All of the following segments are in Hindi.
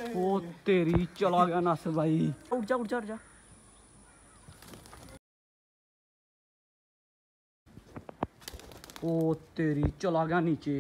ओ तेरी चला गया नासिर भाई। उठ जा उठ जा उठ जा। ओ तेरी चला गया नीचे,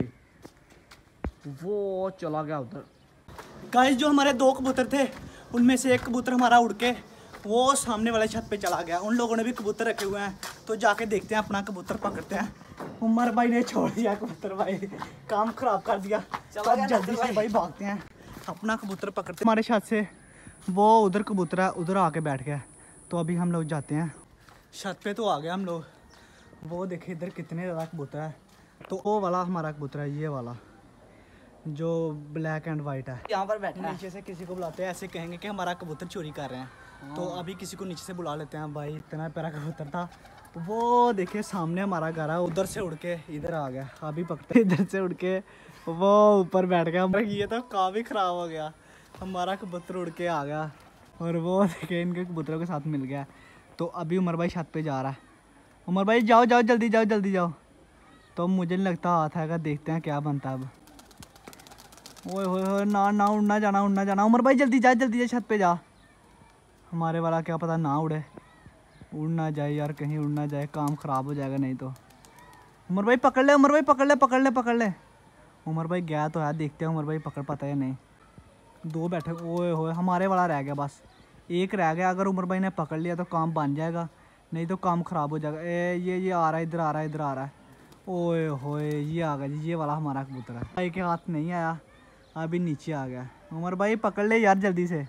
वो चला गया उधर। गाइस जो हमारे 2 कबूतर थे उनमें से एक कबूतर हमारा उड़ के वो सामने वाले छत पे चला गया। उन लोगों ने भी कबूतर रखे हुए हैं, तो जाके देखते हैं, अपना कबूतर पकड़ते हैं। उमर भाई ने छोड़ दिया कबूतर, भाई काम खराब कर दिया। तो अब जल्दी से भाई भागते हैं, अपना कबूतर पकड़ते हैं। हमारे छत से वो उधर कबूतर है, उधर आके बैठ गया। तो अभी हम लोग जाते हैं छत पे, तो आ गए हम लोग। वो देखिए इधर कितने ज़्यादा कबूतर है। तो वो वाला हमारा कबूतर है, ये वाला जो ब्लैक एंड वाइट है, यहाँ पर बैठा है। नीचे से किसी को बुलाते हैं, ऐसे कहेंगे कि हमारा कबूतर चोरी कर रहे हैं। तो अभी किसी को नीचे से बुला लेते हैं। भाई इतना प्यारा कबूतर था। वो देखिए सामने हमारा घर है, उधर से उड़ के इधर आ गया। अभी पकड़ते इधर से उड़ के वो ऊपर बैठ गया। ये तो काफ़ी ख़राब हो गया, हमारा कबूतर उड़ के आ गया और वो देखिए इनके कबूतरों के साथ मिल गया। तो अभी उमर भाई छत पे जा रहा है। उमर भाई जाओ जाओ जल्दी जाओ जल्दी जाओ। तो मुझे नहीं लगता हाथ आएगा, देखते हैं क्या बनता है अब। ओए होए ना ना उड़ना जाना। उमर भाई जल्दी जा छत पे जा। हमारे वाला क्या पता ना उड़े, उड़ ना जाए यार, कहीं उड़ ना जाए, काम ख़राब हो जाएगा नहीं तो। उमर भाई पकड़ ले, उमर भाई पकड़ ले। उमर भाई गया तो है, देखते हैं उमर भाई पकड़ पाता है नहीं। 2 बैठे, ओए होए हमारे वाला रह गया, बस एक रह गया। अगर उमर भाई ने पकड़ लिया तो काम बन जाएगा, नहीं तो काम ख़राब हो जाएगा। ये आ रहा है, इधर आ रहा है। ओए होए ये आ गया जी, ये वाला हमारा कबूतर है। भाई के हाथ नहीं आया, अभी नीचे आ गया। उमर भाई पकड़ ले यार जल्दी से।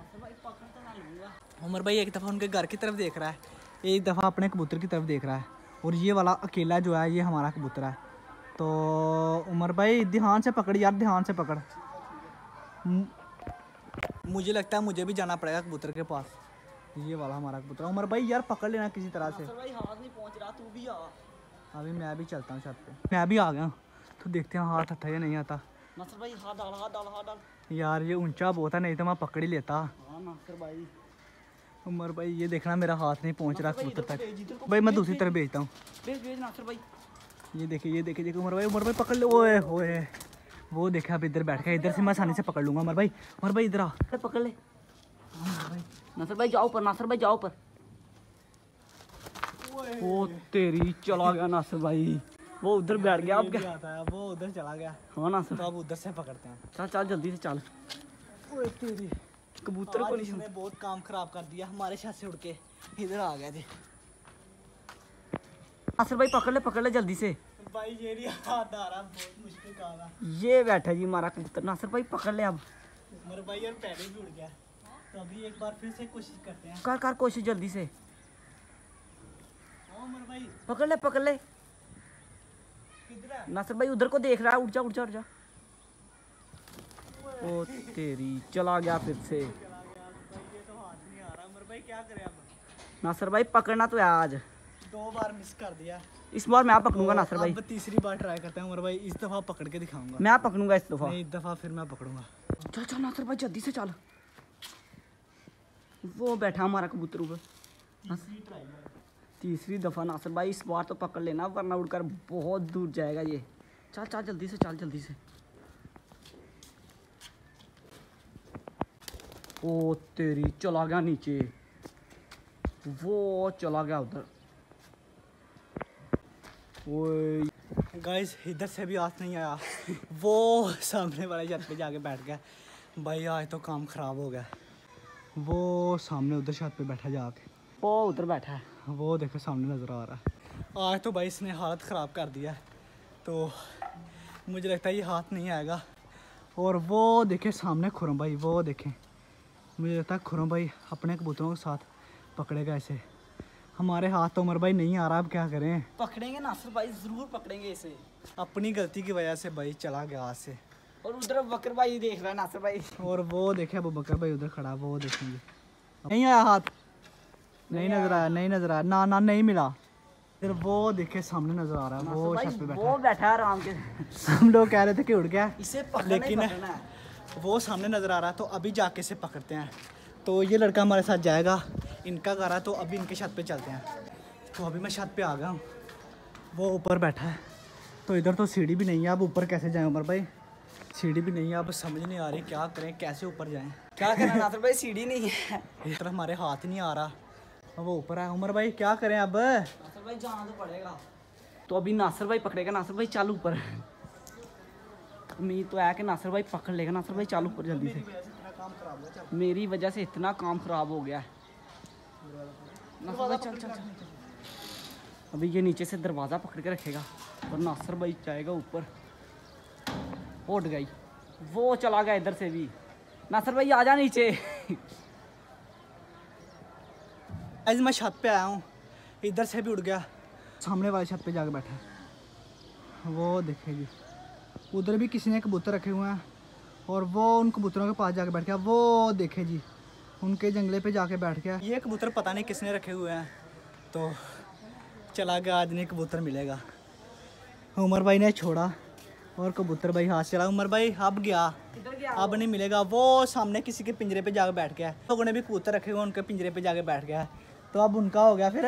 उमर भाई एक दफ़ा उनके घर की तरफ देख रहा है, एक दफ़ा अपने कबूतर की तरफ देख रहा है। और ये वाला अकेला जो है ये हमारा कबूतर है। तो उमर भाई ध्यान से पकड़ यार, ध्यान से पकड़। मुझे लगता है मुझे भी जाना पड़ेगा कबूतर के पास। ये वाला हमारा कबूतर। उमर भाई यार पकड़ लेना किसी तरह से। भाई हाथ नहीं पहुंच रहा, तू भी आ। अभी मैं भी चलता हूँ छत पे, मैं भी आ गया। तो देखते हैं हाथ आता या नहीं आता। नासिर भाई हाथ डाल। यार ये ऊंचा बहुत है, नहीं तो मैं पकड़ ही लेता। हाँ नासिर भाई। उमर भाई ये देखना मेरा हाथ नहीं पहुंच रहा कबूतर तक। भाई मैं दूसरी तरफ भेजता हूँ। भेज नासिर भाई। ये देखिए उमर भाई पकड़ लो। ओए होए वो देखा अब इधर बैठ गया, इधर से मैं आसानी से पकड़ लूँगा। उमर भाई इधर आ, पकड़ ले। नासिर भाई जाओ ऊपर, नासिर भाई जाओ ऊपर। ओ तेरी चला गया नासिर भाई, वो उधर बैठ गया। अब क्या आता है, वो उधर चला गया। हाँ नासिर, तो अब उधर से पकड़ते हैं। चल जल्दी से चल। ओए तेरी कबूतर को नहीं, इसने बहुत काम खराब कर दिया, हमारे छत से उड़ के इधर आ गया जी। नासिर भाई पकड़ ले जल्दी से। भाई ये नहीं हाथ आ रहा, बहुत मुश्किल काम है। ये बैठा जी हमारा कबूतर। नासिर भाई पकड़ ले अब। उमर भाई यार पहले भी उड़ गया, तो अभी एक बार फिर से कोशिश करते हैं। कर कोशिश जल्दी से। उमर भाई पकड़ ले। किधर है? नासिर भाई उधर को देख रहा है, उठ जा। ओ तेरी चला गया फिर से। ये तो हाथ नहीं आ रहा। उमर भाई क्या करे अब? नासिर भाई पकड़ना तो है आज। 2 बार मिस कर दिया, इस बार मैं पकड़ूंगा नासिर भाई। अब तीसरी बार ट्राई करते हैं उमर भाई, इस दफ़ा पकड़ के दिखाऊंगा। मैं पकड़ूंगा इस दफा। नहीं, इस दफ़ा फिर मैं पकड़ूंगा। चल नासिर भाई जल्दी से चल। वो बैठा हमारा कबूतर ऊपर। तीसरी दफा नासिर भाई, इस बार तो पकड़ लेना, वरना उड़कर बहुत दूर जाएगा ये। चल जल्दी से। ओ तेरी चला गया नीचे, वो चला गया उधर। ओए गाइस इधर से भी हाथ नहीं आया, वो सामने वाले छत पे जाके बैठ गया। भाई आज तो काम ख़राब हो गया। वो सामने उधर छत पे बैठा जाके, वो उधर बैठा है, वो देखो सामने नज़र आ रहा है। आज तो भाई इसने हालत ख़राब कर दिया, तो मुझे लगता है ये हाथ नहीं आएगा। और वो देखे सामने खुरम भाई, वो देखें, मुझे लगता है खुरम भाई अपने कबूतरों के साथ पकड़ेगा ऐसे। हमारे हाथ तो उमर भाई नहीं आ रहा, अब क्या करें? पकड़ेंगे नासिर भाई, जरूर पकड़ेंगे इसे। अपनी गलती की वजह से भाई चला गया हाथ से। और उधर बकर भाई देख रहा है नासिर भाई। और वो देखे अबू बकर भाई उधर खड़ा, वो देखेंगे। नहीं आया हाथ, नहीं नजर आया, ना नहीं मिला। फिर वो देखे सामने नजर आ रहा है, वो छत पे बैठा, वो बैठा है आराम के। हम लोग कह रहे थे कि उड़ गया इसे लेकिन वो सामने नजर आ रहा है, तो अभी जाके से पकड़ते हैं। तो ये लड़का हमारे साथ जाएगा, इनका घर है, तो अभी इनके छत पे चलते हैं। तो अभी मैं छत पे आ गया हूँ, वो ऊपर बैठा है। तो इधर तो सीढ़ी भी नहीं है, अब ऊपर कैसे जाएं उमर भाई? सीढ़ी भी नहीं है, अब समझ नहीं आ रही क्या करें, कैसे ऊपर जाएं। क्या करना नासिर भाई, सीढ़ी नहीं है। इस तरफ हमारे हाथ नहीं आ रहा, अब वो ऊपर है। उमर भाई क्या करें अब? नासिर भाई जाना तो पड़ेगा। तो अभी नासिर भाई पकड़ेगा। नासिर भाई चालू ऊपर। उम्मीद तो है कि नासिर भाई पकड़ लेगा। नासिर भाई चालू ऊपर जल्दी से। मेरी वजह से इतना काम खराब हो गया है। नासिर भाई चल चल चल। अभी ये नीचे से दरवाज़ा पकड़ के रखेगा और नासिर भाई जाएगा ऊपर। उठ गई, वो चला गया इधर से भी। नासिर भाई आ जा नीचे। आज मैं छत पे आया हूँ, इधर से भी उड़ गया, सामने वाली छत पे जाके बैठा है। वो देखेगी, उधर भी किसी ने कबूतर रखे हुए हैं और वो उन कबूतरों के पास जाके बैठ गया। वो देखे जी, उनके जंगले पे जाके बैठ गया। ये कबूतर पता नहीं किसने रखे हुए हैं, तो चला गया, आज नहीं कबूतर मिलेगा। उमर भाई ने छोड़ा और कबूतर भाई हाथ चला। उमर भाई अब गया, अब नहीं मिलेगा। वो सामने किसी के पिंजरे पे जाके बैठ गया। लोगों ने भी कबूतर रखे हुए, उनके पिंजरे पे जाके बैठ गया, तो अब उनका हो गया। फिर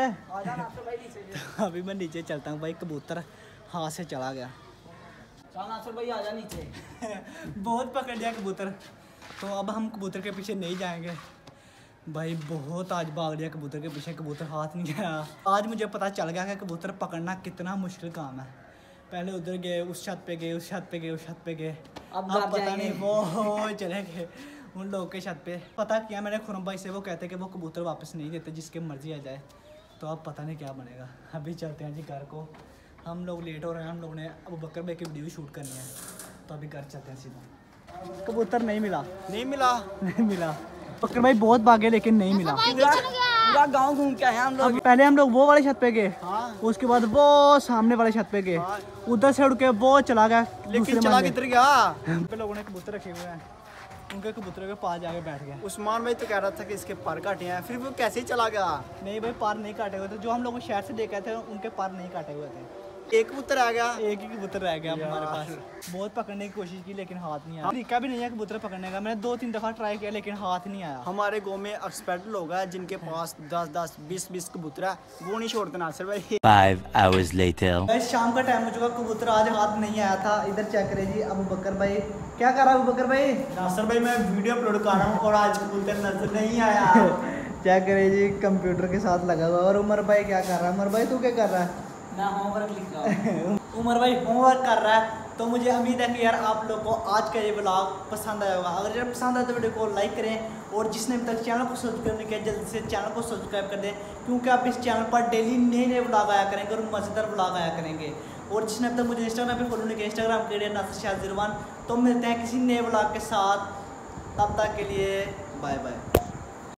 अभी मैं नीचे चलता हूँ भाई, कबूतर हाथ से चला गया। नासिर भाई आ जा नीचे। बहुत पकड़ लिया कबूतर, तो अब हम कबूतर के पीछे नहीं जाएंगे भाई। बहुत आज भाग लिया कबूतर के पीछे, कबूतर हाथ नहीं आया। आज मुझे पता चल गया कि कबूतर पकड़ना कितना मुश्किल काम है। पहले उधर गए, उस छत पे गए, उस छत पे गए, उस छत पे गए, अब पता नहीं वो चले गए उन लोगों के छत पे। पता किया मैंने खुरम भाई से, वो कहते कि वो कबूतर वापस नहीं देते, जिसके मर्जी आ जाए। तो अब पता नहीं क्या बनेगा। अभी चलते हैं जी घर को, हम लोग लेट हो रहे हैं। हम लोग ने अबू बकर भाई की वीडियो शूट करनी है, तो अभी घर चलते हैं सीधा। कबूतर नहीं मिला, नहीं मिला, नहीं मिला। बकर भाई बहुत भागे लेकिन नहीं मिला। पूरा गांव घूम के आए हम लोग। पहले हम लोग वो वाले छत पे गए, उसके बाद वो सामने वाले छत पे गए, उधर से उड़ के वो चला गया। लेकिन चला किधर गया? पे लोगों ने कबूतर रखे हुए हैं, उनके कबूतरों के पास जाके बैठ गया। उस्मान भाई तो कह रहा था कि इसके पर काटे हैं, फिर वो कैसे ही चला गया? नहीं भाई, पार नहीं काटे हुए थे। जो हम लोग शहर से देखे थे उनके पार नहीं काटे हुए थे। एक कबूतर आ गया, एक ही कबूतर रह गया हमारे पास। बहुत पकड़ने की कोशिश की लेकिन हाथ नहीं आया। तरीका भी नहीं है कबूतर पकड़ने का। मैंने 2-3 दफ़ा ट्राई किया लेकिन हाथ नहीं आया। हमारे गांव में एक्सपर्ट लोग हैं जिनके पास 10-10, 20-20 कबूतर है, वो नहीं छोड़ते नासिर भाई। 5 hours later. शाम का टाइम हो चुका, कबूतर आज हाथ नहीं आया था। इधर चेक करें जी, अबू बकर भाई क्या कर रहा है? अबू बकर भाई, नासिर भाई मैं वीडियो अपलोड कर रहा हूँ और आज कबूतर नजर नहीं आया। चेक करें जी, कंप्यूटर के साथ लगा हुआ। और उमर भाई क्या कर रहा है? उमर भाई तू क्या कर रहा है? मैं होमवर्क लिख रहा हूँ। उमर भाई होमवर्क कर रहा है। तो मुझे उम्मीद है कि यार आप लोग को आज का ये व्लॉग पसंद आया होगा। अगर यार पसंद आए तो वीडियो को लाइक करें और जिसने अभी तक चैनल को सब्सक्राइब नहीं किया जल्दी से चैनल को सब्सक्राइब कर दें, क्योंकि आप इस चैनल पर डेली नए नए व्लॉग आया करेंगे और मज़ेदार व्लॉग आया करेंगे। और जिसने अब तक मुझे इंस्टाग्राम पे फॉलो नहीं किया, इंस्टाग्राम के लिए नासिर शाह 01। तो मिलते हैं किसी नए व्लॉग के साथ, तब तक के लिए बाय बाय।